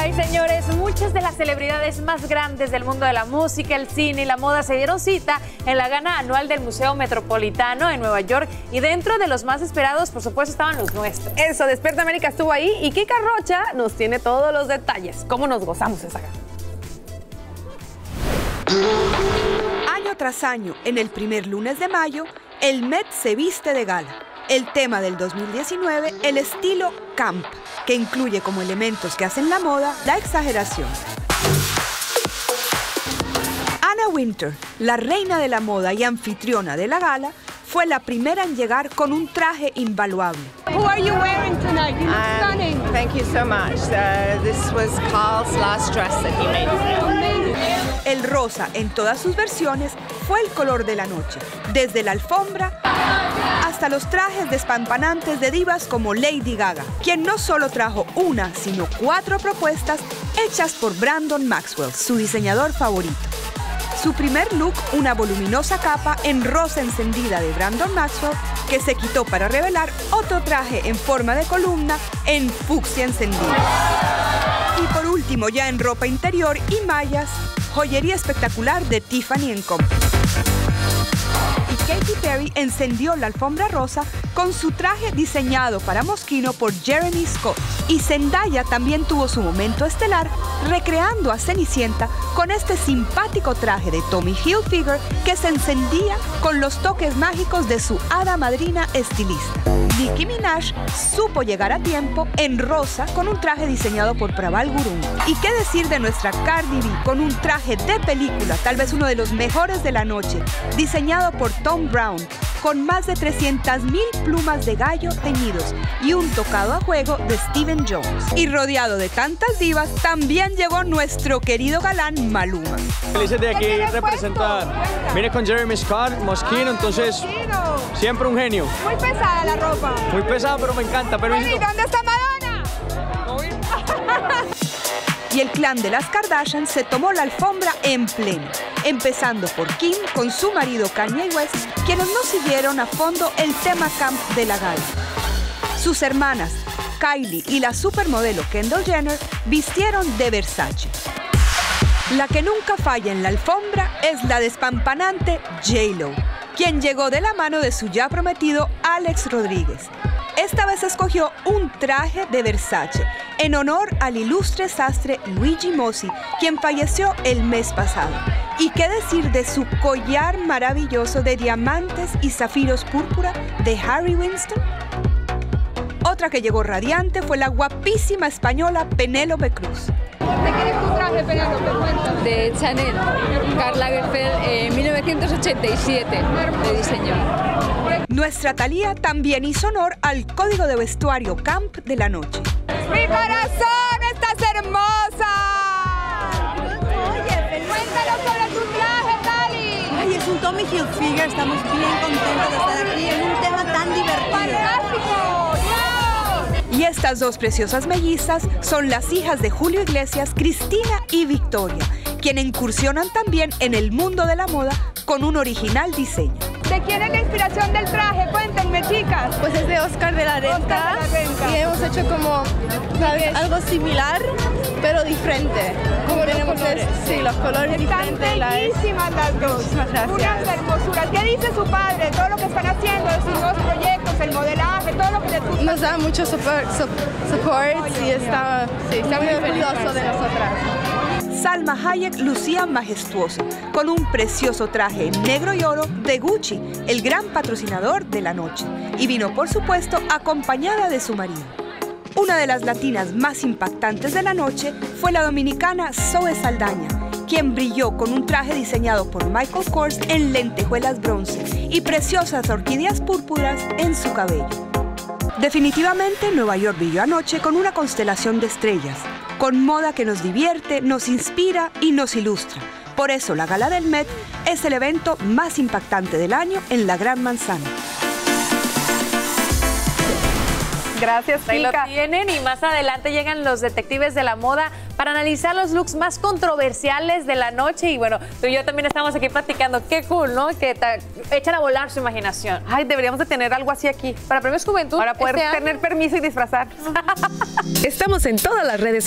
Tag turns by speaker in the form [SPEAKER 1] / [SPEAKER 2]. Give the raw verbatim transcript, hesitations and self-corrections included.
[SPEAKER 1] Ay, señores, muchas de las celebridades más grandes del mundo de la música, el cine y la moda se dieron cita en la gala anual del Museo Metropolitano en Nueva York, y dentro de los más esperados, por supuesto, estaban los nuestros.
[SPEAKER 2] Eso, Despierta América estuvo ahí y Kika Rocha nos tiene todos los detalles. ¿Cómo nos gozamos esa gala?
[SPEAKER 3] Año tras año, en el primer lunes de mayo, el Met se viste de gala. El tema del dos mil diecinueve, el estilo camp, que incluye como elementos que hacen la moda la exageración. Anna Wintour, la reina de la moda y anfitriona de la gala, fue la primera en llegar con un traje invaluable.
[SPEAKER 4] Who are you wearing tonight? You look
[SPEAKER 5] Um,
[SPEAKER 4] stunning.
[SPEAKER 5] Thank you so much. Uh, this was Carl's last dress that he made.
[SPEAKER 3] El rosa, en todas sus versiones, fue el color de la noche, desde la alfombra hasta los trajes despampanantes de divas como Lady Gaga, quien no solo trajo una, sino cuatro propuestas hechas por Brandon Maxwell, su diseñador favorito. Su primer look, una voluminosa capa en rosa encendida de Brandon Maxwell, que se quitó para revelar otro traje en forma de columna en fucsia encendida. Y por último, ya en ropa interior y mallas, joyería espectacular de Tiffany and Company. Y Katy Perry encendió la alfombra rosa con su traje diseñado para Moschino por Jeremy Scott. Y Zendaya también tuvo su momento estelar recreando a Cenicienta con este simpático traje de Tommy Hilfiger que se encendía con los toques mágicos de su hada madrina estilista. Nicki Minaj supo llegar a tiempo en rosa con un traje diseñado por Praval Gurung. Y qué decir de nuestra Cardi B con un traje de película, tal vez uno de los mejores de la noche, diseñado por Thom Browne, con más de trescientas mil plumas de gallo teñidos y un tocado a juego de Steven Jones. Y rodeado de tantas divas, también llegó nuestro querido galán Maluma.
[SPEAKER 6] Felices de aquí representar. Vine con Jeremy Scott, Moschino, entonces siempre un genio.
[SPEAKER 4] Muy pesada la ropa.
[SPEAKER 6] Muy pesado, pero me encanta. Pero
[SPEAKER 4] ¿Y dónde está Madonna?
[SPEAKER 3] Y el clan de las Kardashian se tomó la alfombra en pleno, empezando por Kim con su marido Kanye West, quienes no siguieron a fondo el tema camp de la gala. Sus hermanas, Kylie y la supermodelo Kendall Jenner, vistieron de Versace. La que nunca falla en la alfombra es la despampanante J Lo, quien llegó de la mano de su ya prometido Alex Rodríguez. Esta vez escogió un traje de Versace en honor al ilustre sastre Luigi Mossi, quien falleció el mes pasado. ¿Y qué decir de su collar maravilloso de diamantes y zafiros púrpura de Harry Winston? Otra que llegó radiante fue la guapísima española Penélope Cruz.
[SPEAKER 4] ¿De quién es tu traje, Penélope? Cuéntame.
[SPEAKER 7] De Chanel, Karl Lagerfeld, en mil novecientos ochenta y siete, de diseño.
[SPEAKER 3] Nuestra Thalía también hizo honor al código de vestuario camp de la noche.
[SPEAKER 4] ¡Mi corazón, estás hermosa! Oye, cuéntanos sobre tu traje, Tali.
[SPEAKER 8] Ay, es un Tommy Hilfiger, estamos bien contentos de estar aquí en un tema tan divertido.
[SPEAKER 4] ¡Fantástico! ¡Dios!
[SPEAKER 3] Y estas dos preciosas mellizas son las hijas de Julio Iglesias, Cristina y Victoria, quienes incursionan también en el mundo de la moda con un original diseño.
[SPEAKER 4] ¿De quién es la inspiración del traje? Cuéntenme, chicas.
[SPEAKER 8] Pues es de Oscar de la Renta,
[SPEAKER 4] Oscar de la Renta.
[SPEAKER 8] y hemos hecho como, ¿sabes? Algo similar, pero diferente.
[SPEAKER 4] Como los
[SPEAKER 8] Tenemos
[SPEAKER 4] colores.
[SPEAKER 8] es- sí, los colores
[SPEAKER 4] Están
[SPEAKER 8] diferentes. la-
[SPEAKER 4] bellísimas las dos.
[SPEAKER 8] Muchísimas gracias.
[SPEAKER 4] Unas hermosuras. ¿Qué dice su padre? Todo lo que están haciendo, sus nuevos proyectos, el modelaje, todo lo que les gusta.
[SPEAKER 8] Nos da mucho support, su- support y está, sí, está muy orgulloso de nosotras.
[SPEAKER 3] Salma Hayek lucía majestuosa, con un precioso traje en negro y oro de Gucci, el gran patrocinador de la noche, y vino, por supuesto, acompañada de su marido. Una de las latinas más impactantes de la noche fue la dominicana Zoe Saldaña, quien brilló con un traje diseñado por Michael Kors en lentejuelas bronce y preciosas orquídeas púrpuras en su cabello. Definitivamente, Nueva York brilló anoche con una constelación de estrellas, con moda que nos divierte, nos inspira y nos ilustra. Por eso, la Gala del Met es el evento más impactante del año en la Gran Manzana.
[SPEAKER 2] Gracias,
[SPEAKER 1] Ahí lo
[SPEAKER 2] Kika.
[SPEAKER 1] tienen, y más adelante llegan los detectives de la moda para analizar los looks más controversiales de la noche. Y bueno, tú y yo también estamos aquí platicando. Qué cool, ¿no? Que te echan a volar su imaginación.
[SPEAKER 2] Ay, deberíamos de tener algo así aquí,
[SPEAKER 1] Para Premios Juventud.
[SPEAKER 2] para poder
[SPEAKER 1] este año.
[SPEAKER 2] tener permiso y disfrazar. Estamos en todas las redes sociales.